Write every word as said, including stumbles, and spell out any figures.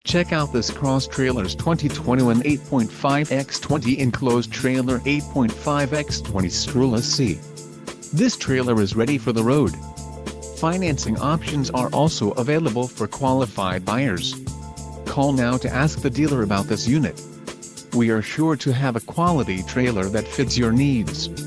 Check out this Cross Trailers twenty twenty-one eight point five by twenty enclosed trailer eight point five by twenty Scre C. This trailer is ready for the road. Financing options are also available for qualified buyers. Call now to ask the dealer about this unit. We are sure to have a quality trailer that fits your needs.